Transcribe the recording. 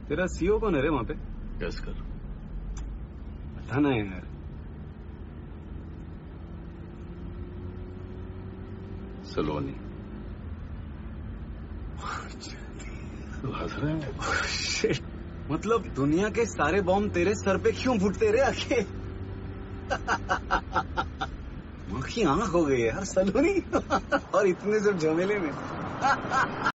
तेरा सीओ कौन है रे वहां पे? गैस कर। पता ना यार। सलोनी। हंस रहे हैं? शिट, मतलब दुनिया के सारे बॉम्ब तेरे सर पे क्यों फूटते रे आके? आँख ही आँख हो गई यार सलोनी। और इतने सब झमेले में।